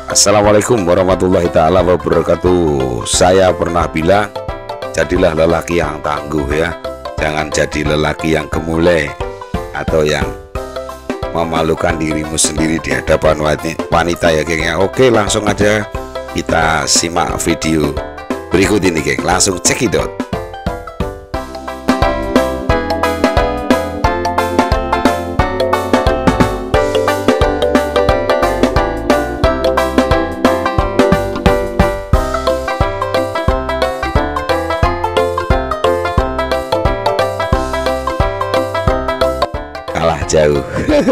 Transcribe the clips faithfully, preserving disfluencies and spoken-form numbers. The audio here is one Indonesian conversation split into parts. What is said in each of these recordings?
Assalamualaikum warahmatullahi ta'ala wabarakatuh. Saya pernah bilang, jadilah lelaki yang tangguh ya. Jangan jadi lelaki yang gemulai atau yang memalukan dirimu sendiri di hadapan wanita ya geng ya. Oke, langsung aja kita simak video berikut ini geng. Langsung cekidot. Kalah jauh.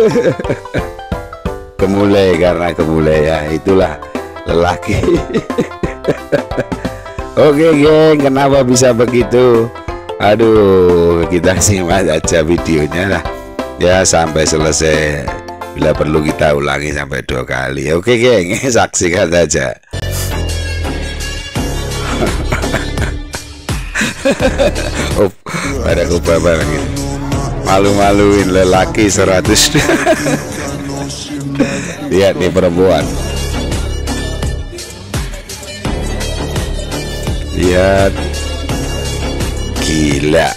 Gemulai karena gemulai ya, itulah lelaki. Oke geng, kenapa bisa begitu? Aduh, kita simak aja videonya lah ya sampai selesai. Bila perlu kita ulangi sampai dua kali. Oke geng, saksikan saja. Oh, pada kubaba gitu. Malu-maluin lelaki seratus. Lihat nih perempuan. Lihat. Gila.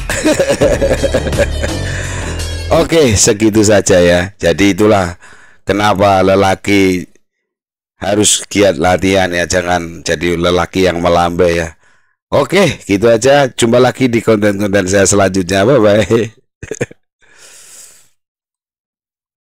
Oke, segitu saja ya. Jadi itulah kenapa lelaki harus giat latihan ya. Jangan jadi lelaki yang melambai ya. Oke, gitu aja. Jumpa lagi di konten-konten saya selanjutnya. Bye-bye.